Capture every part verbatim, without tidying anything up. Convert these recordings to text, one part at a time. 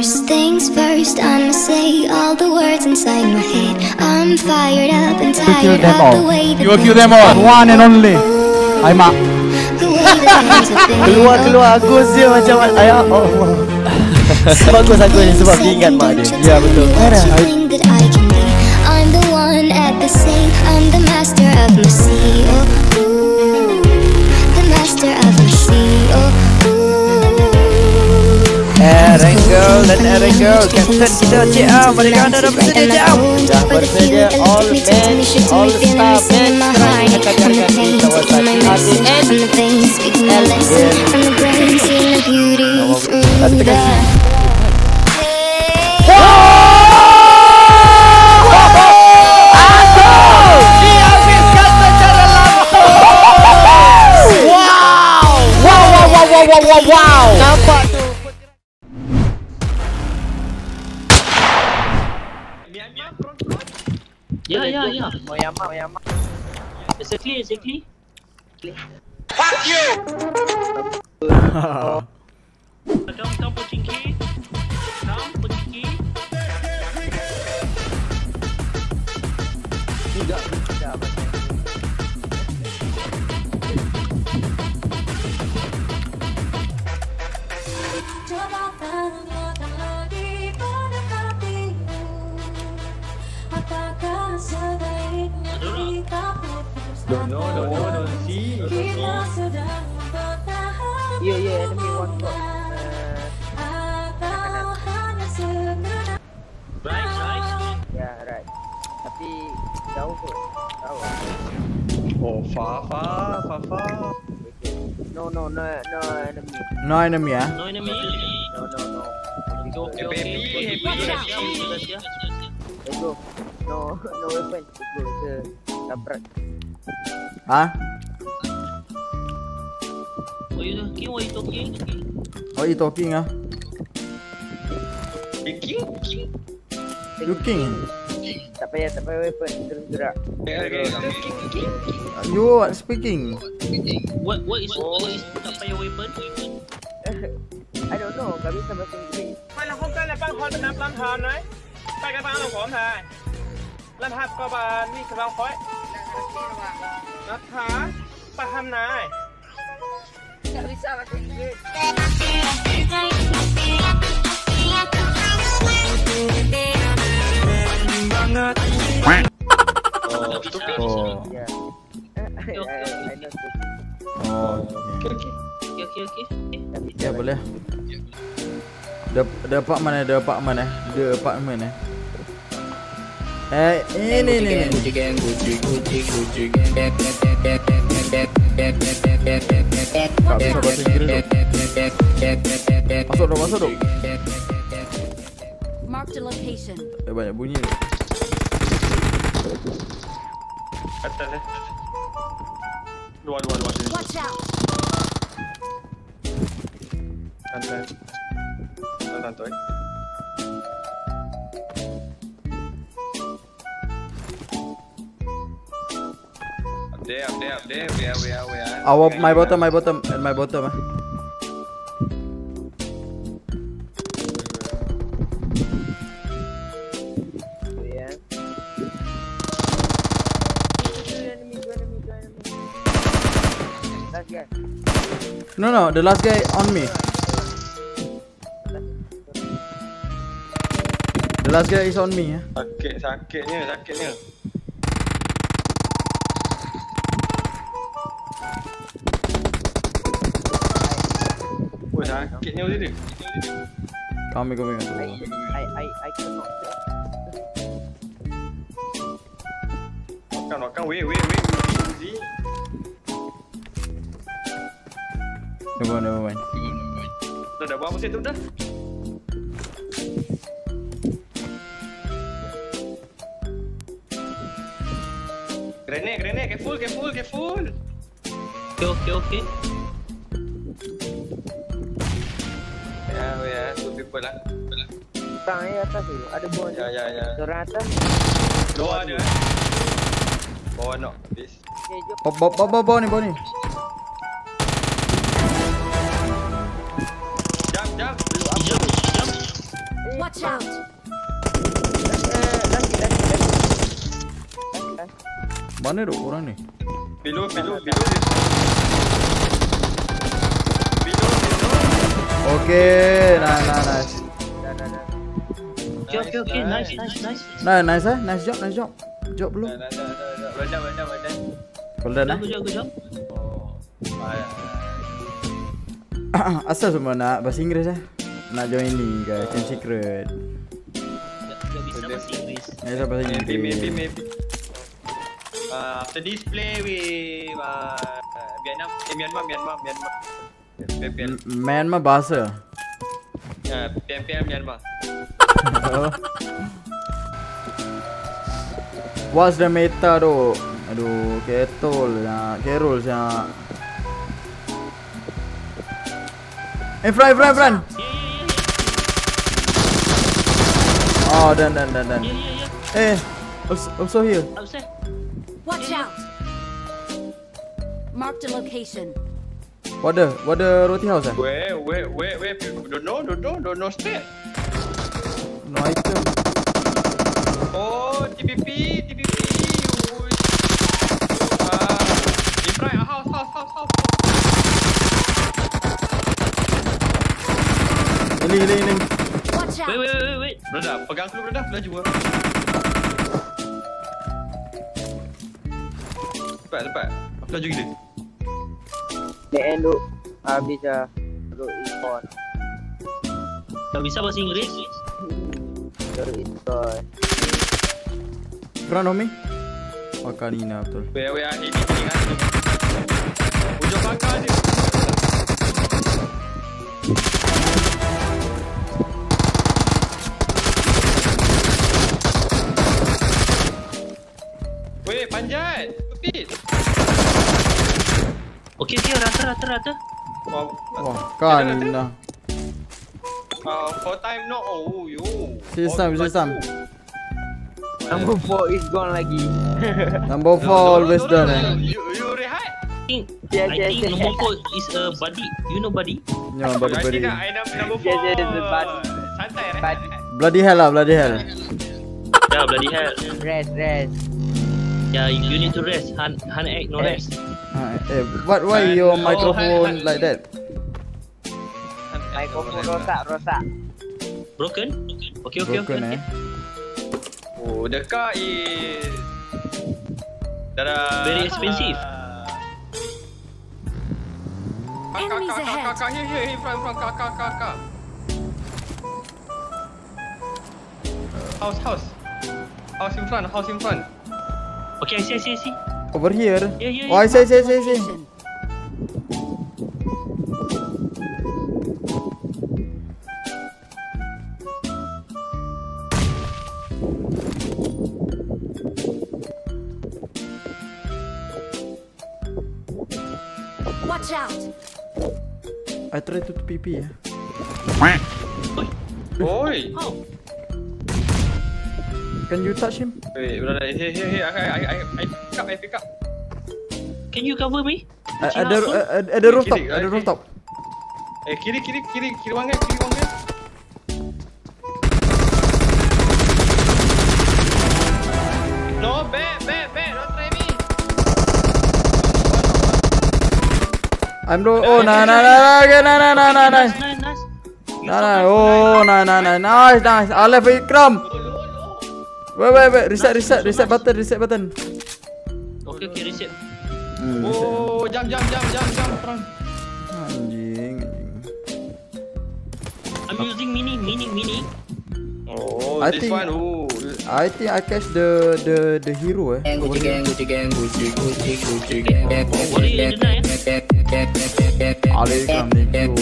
First things first, I'ma say all the words inside my head. I'm fired up and tired of the way that you will kill them all. One and only. Hai mak. Keluar keluar Agus dia macam ayah. Oh. Bagus Agus ni sebab dia ingat mak dia. Ya betul. I'm the one at the same. I'm the master of my sea. Oh, ooh, the master of my sea. Oh, ooh. Aaron girl dan Aaron girl, Captain kita C A. Mereka anda dah bersedia C A. Dah bersedia all men, all star men. Sekarang akan akan di kawasan A D N L N. Wow, wow, wow. Nampak tu. Ya, ya, ya. Mau yamak, mau yamak. Exactly, exactly. Fuck you. Come, come, Pochinki. Come, Pochinki. Tidak, tidak. Don't know, don't know, don't see. Yeah, yeah, enemy one shot. Right, right. Yeah, right. Tapi jauh tu. Tahu. Oh, far, far, far, far. No, no, no, no enemy. No enemy ah. No enemy. No, no, no. Okay, okay. Happy, happy. Let's go. No, no weapon. Let's go. Kita tabrak. Ah? What you talking? What you talking? What you talking ah? Speaking? You king. Tak payah, tak payah weapon. Terus gerak. Okay, You what speaking? What, what is, what is tak payah weapon? I don't know. Gak bisa bahasa Inggeris. ไปแล้วพบกันแล้วปั้งคอยเป็นน้ำล้างทานไหมไปกันบ้างเราผมทายแล้วทับก็บานมีกระลองคอยนะคะไปทำนาย Tak bisa bahasa Inggeris. Oh. Yeah. I know stupid. Oh. Okay, okay, okay. Ya boleh. Dap dapat mana? Dapat mana? Dapat mana? Eh, ini ni ni. Tak bisa bahasa Inggeris tu. Masuk dong, masuk dong. Mark the location. Eh, banyak bunyi. atas eh. Luar, luar, luar. Watch out. Atas. Santai. Up there, up there, up there. Where, where, where? Our my bottom, my bottom, and my bottom ah. No, no, the last guy on me. The last guy is on me. Eh? Sakit, sakitnya, sakitnya. Oh, sakitnya macam ni. Kami, kami. I, I, I, I cannot. Makan, makan. Wait, wait, wait. Uzi. Never, never mind. Dah, dah buat apa tu dah? Grenade, grenade. Careful, careful, careful. Okay, okay, okay. Ya, ya. Two people lah. Tang eh atas tu. Ada bom. Ya, ya, ya. Orang atas. Dua ada. Bawah nak. Please. Okay, jom. Bawa, bawa, bawa, bawa ni, bawa ni. Jump, jump. Jump, jump. Watch out! Mana duk orang ni? Below, below, below. Below, below. Okay, nah, nah, nice. Okay, okay, okay. Nice, nice, nice. Nah, nice eh, nice job, nice job. Job belum. Dah, dah, dah, dah. Well done, well done, well done. Well done eh. Good job, good job. Oh. Ah, Asal semua nak bahasa Inggeris eh? Nak join ni guys, Camp Secret. Tak bisa bahasa Inggeris. Ni saya bahasa maybe, maybe, Inggeris. maybe. Uh, after this play with uh, Vietnam, eh, Myanmar, Myanmar, Myanmar. P P L. Myanmar bahasa. Ya, P M P L Myanmar. Oh. What's the meta tu? Aduh, ketol ya, Carol ya. Eh, front, front, front. Yeah, yeah, yeah. Oh, dan, dan, dan, dan. Yeah, yeah, yeah. Eh, also, also here. Outside. Watch out! Marked a location. What the, what the roti house eh? Where, where, where, where? Don't know, don't know, don't know state. No item. Oh, T P P, T P P. Ah, in front, house, house, house, house. Ini, ini, ini. Watch Wait, out! wait, wait, wait. Brother, pegang dulu brother, laju ah. Cepat, cepat. Aku laju gila. Back end duk. Habis dah. Duk import. Tak bisa bahasa Inggeris. Duk import. Front homie. Makanina betul. Where, where, ini, ini kan. Ujung pagar dia. Weh, panjat. Stupid. Okay, okay. Rata, rata, rata. Wow. Wah, kan dah. Uh, four time no. Oh, yo. System, system. Number four is gone lagi. Number four always done eh. You, you rehat? I think, Yeah, I yeah, think yeah. nombor four is a buddy. You know buddy? Ya, body I body. think I number number Yes, four. yes, the body. Santai rehat. Body. Bloody hell lah, bloody hell. Yeah, bloody hell. Rest, rest. Yeah, you need to rest. Han, Han act, no Eh. rest. Ha, eh, what why your microphone like that? Microphone rosak, rosak. Broken? Okay, okay, okay. Broken okay. eh. Oh, the car is Dadah. Very expensive. Car, car, Enemies car, car, ahead. car, car, here, here, in front, in front, car, car, car, car. House, house. House in front, house in front. Okay, I see, I see, I see. Over here. Yeah, yeah, Oh, I yeah. see, I see, I see, I see. Location. Watch out! I try to P P ya. Oi. How? Can you touch him? Wait, brother, here, here, here. I, I, I, I pick up, I pick up. Can you cover me? Uh, Ada uh, ada rooftop, Kiri, ada kiri. rooftop. Eh, kiri, kiri, kiri, kiri wangnya, kiri wangnya. No, back, back, back. Don't try me. I'm do. Oh, na na na na, okay, na na na na na. Nice, nice, nice. Na na. Oh, na na na. Nice, nice. I left Ikram. Wait, wait, wait. Reset, reset, reset button, reset button. Okay, okay, reset. Hmm, reset. Oh, jam, jam, jam, jam, jam. Perang. Anjing, anjing. I'm using mini, mini, mini. Oh, I this think- one. Oh, I think I catch the the the hero eh. Over here. What are you in the night? Ali Ikram, thank you.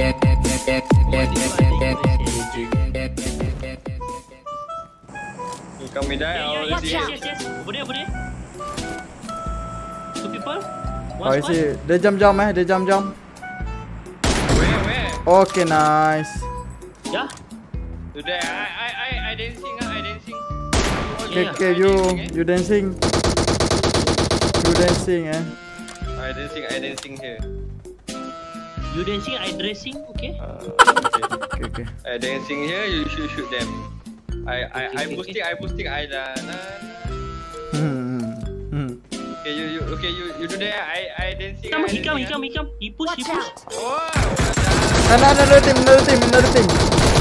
you come me die. Yeah, yeah, I'll yes, see yes, you. yes, yes. Over there, over there. Two people. Oh, One I squad. see. Dia jam-jam eh, dia jam-jam. Where, where? Okay, nice. Yeah. Today, I, I, I, I dancing, ah, I dancing. Okay, Yeah, okay, you you dancing. You dancing eh. I dancing, I dancing here. You dancing, I dressing. Okay. Uh, okay. Okay, okay. I dancing here, you shoot shoot them. I I I Okay, boosting, I boosting, I lah. Hmm. Hmm. Okay, you you okay you you do that. I I dancing. Come, I he come, he dancing, come, he come. He push, he Watch push. out! Oh, Another, another team, another team, another team.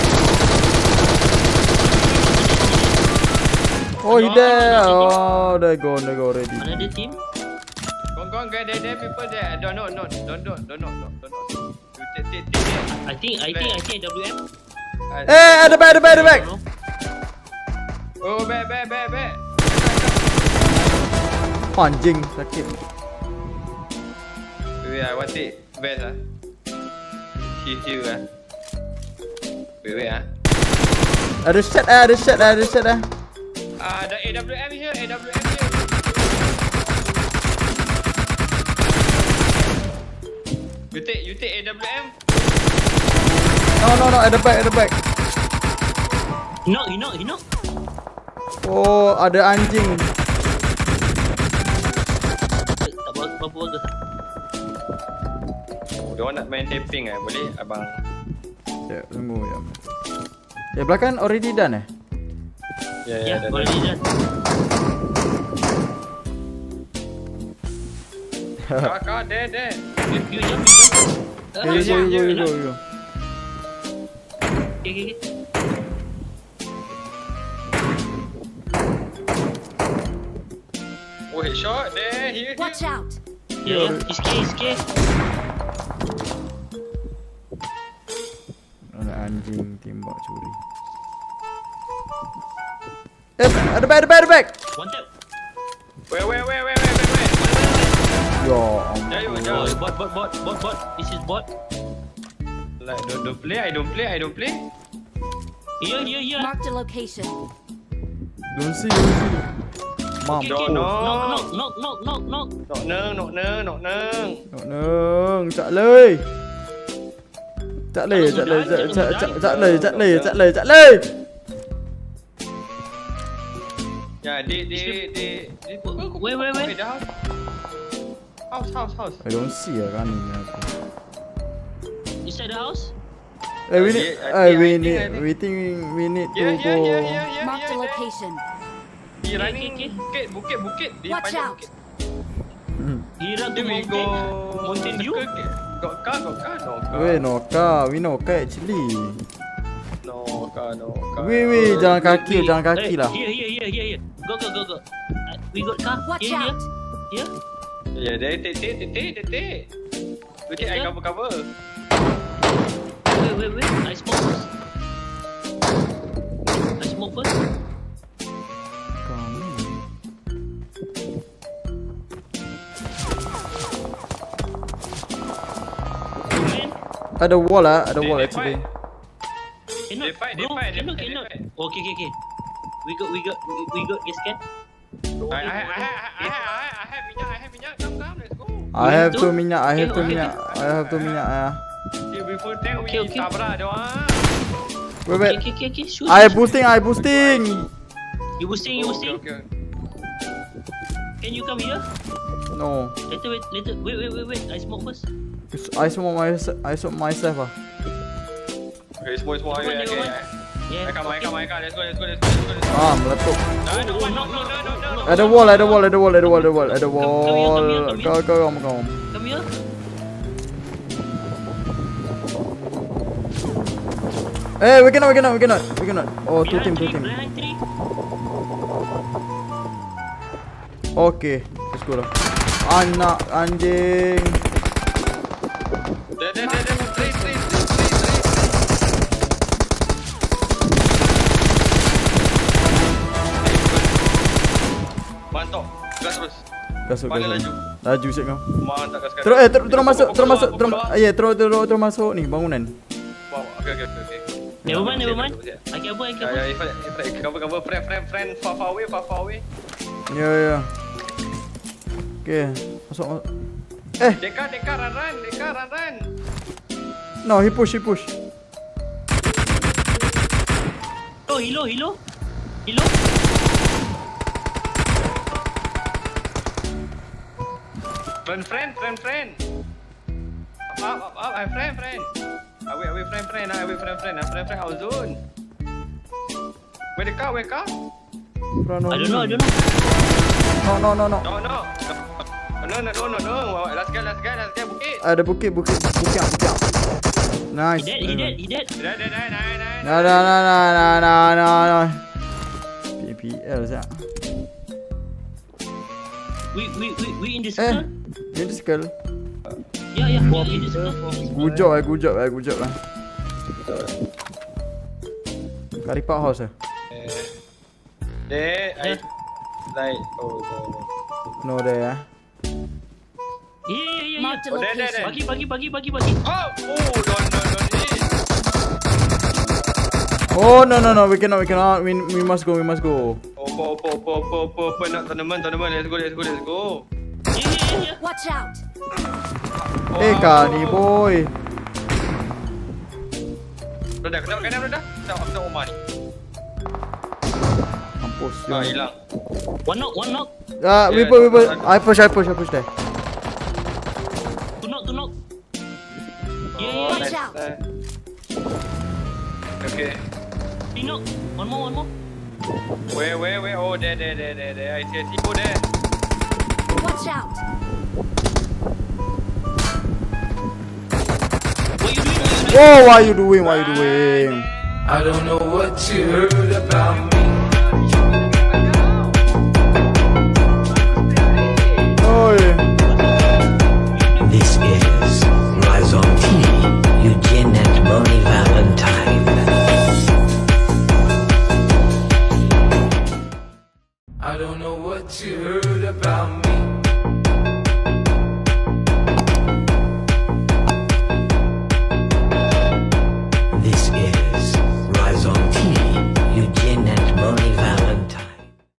Oh, he there. Oh, they go, they go already. Another team. Gong gong, there there there people there. Don't no no don't don't don't no no don't no. You take take take. I think, I think, I think W M. Eh, at the back, at the back, at the back. Oh, back back back back. Anjing, sakit. Wait, I want it. Best ah. Heal heal ah. Wait wait ah. Ada shot ah, ada shot ah, ada shot ah. Ah, the A W M here, A W M here. You take, you take A W M. No, no, no, at the back, at the back. He knock, he knock, he knock. Oh, ada anjing. Tak berapa bagus. Oh, dia orang nak main tapping eh, boleh abang? Ya, tunggu ya. Ya, belakang already done eh? Ya, Ya, dah, boleh dah. je. Kau, kau, there, there. You, you jump, you jump. Okay, you go, you go, you go, you go. Okay, okay, okay. Oh, headshot, there, here, here. Watch out! Ya, ya. He's K, he's K. Ada anjing tembak curi. Eh, ada back, ada back, ada back. One tap. Where, where, where, where, where, where, where? Ya Jauh, ampun. jauh. Oh, bot, bot, bot, bot, bot. This is bot. Like, don't, don't play, I don't play, I don't play. Here, here, here. Marked a location. Don't see, don't see. Mam. Okay, No, okay. no. Knock, knock, knock, knock, knock, knock. Nok neng, nok neng, nok neng. Nok neng, chặt lời. Chặt lời, chặt lời, chặt chặt chặt chặt lời, chặt lời, chặt lời, chặt lời. Ya, di, di, di, di. Where, where, where? Wait, the house. House, house, house. I don't see ya kan ini aku. Inside the house? Eh, we need, Yeah, eh, yeah, we I think, need, I think. we think we need to Yeah, go. yeah, yeah, yeah, yeah, Marked a yeah. location. Di Okay, running okay, okay. bukit, bukit, bukit. Di Watch panjang out. bukit. Hmm. He run to Then we go mountain. Mountain view? circle. Got car, got car, no car. Weh, no car, we no car actually. No car, no car. Weh, weh, jalan kaki, Wait, jalan kaki eh, lah. Here, here, here, here, here. Go, go, go, go. Uh, we got car. Watch Here, here. out! Here. Ya, dia take, take, take, take, take, take. Okay, I Yeah. cover, cover. Wait, wait, wait. I smoke first. I smoke first. Kami. Man. Ada wall lah, ada They- wall they actually. Cannot. They fight, they Bro, fight, they cannot, fight, they cannot. fight. Okay, okay, okay. We got, we got, we, we got gas can. I, I, I, I, I, I, I, I have minyak, I have minyak. Come, come, let's go. I have tu? two minyak, I have Okay, two okay. minyak, I have two minyak ya. Okay, we full tank, Okay, we okay. tabrak dia orang. Wait, Okay, wait. okay, okay, okay. Shoot. I shoot, boosting, I boosting. You boosting, you Okay, boosting. okay. Can you come here? No, Later, wait, later. Wait, wait, wait, wait. I smoke first. I smoke myself, I smoke myself ah. Okay, semua, semua. Okay, Never okay. mind. Yeah. I come, I come, I come. Let's go, let's go, let's go, let's go. Let's go. Ah, meletup. No, no, no, no, no, no, no, no. Ada wall, ada wall, ada wall, ada wall, ada wall, ada Come here, come wall. here, come Kau, here. kau, kamu, kamu. Come here. Eh, we cannot, we cannot, we cannot, we cannot. Oh, two team, Behind two three, team. behind three. Okay, let's go lah. Anak anjing. There, there, there, there. Three, three, three, three, three. Mantap. Gas terus. Gasuk, Mana gasuk. laju? Laju siap kau. Mantap gas sekarang. Terus, eh, terus, terus masuk, terus Pukul masuk, bawah, terus, pukul bawah. ya, terus, terus, terus masuk ni bangunan. Wow, okay, okay, okay, okay. Never mind, never mind. Siap, siap, siap. I can avoid, I can Ya, ya, avoid. Ifat, Ifat, cover, cover, friend, friend, friend, far, far away, far, far away. Ya, ya. Okay, masuk, masuk. Eh, Deka, Deka, run, run, Deka, run, run. no, he push, he push. Oh, hilo, hilo. Hilo. Run, friend, friend, friend. Up, up, up, up, friend, friend. Away, away, friend, friend, ah, away, friend, friend, ah, friend, friend, out zone. Where the car, where car? Front of I don't me. know, I don't know. No, no, no, no. No, no. No, no, no, no, no. Last guy, last guy, last guy, bukit. Ada bukit, bukit, bukit, bukit. Nice. He dead, he dead, he dead. Dah, dah, dah, dah, dah. Nah, nah, nah, nah, nah, nah, nah, nah. P P L sah. We, we, we, we in this Eh, circle? ini skill. Yeah, yeah, yeah, in this circle. Gujok eh, gujok eh, gujok lah. Kari Park House eh. There, I like, oh, no, no. No there eh. Yeah, yeah, yeah, Mark the yeah. Oh, there, there, there. location. Bagi, bagi, bagi, bagi, bagi. Oh, oh, don't, don't, don't hit. Oh no no no, we cannot, we cannot. We we must go, we must go. Opo, opo, opo, opo, opo, opo, nak tournament, tournament. Let's go, let's go, let's go. Yeah, yeah, yeah, yeah. Watch out. Eh Kani boy. Dah, kenapa, kenapa, dah? Dah, aku Omar ni. Mampus. Ah, hilang. One knock, one knock. Ah, we Yeah, push, we push. tak- I push, I push, I push there. Two knock, two knock. Yeah, Oh, yeah, Watch nice, out. nice. Okay. three knock. One more, one more. Where, where, where? Oh, there, there, there, there, there. I see, I see. Oh, there. Watch out. What you doing? What you doing? Whoa, what are you doing? What are you doing? I don't know what you heard about me.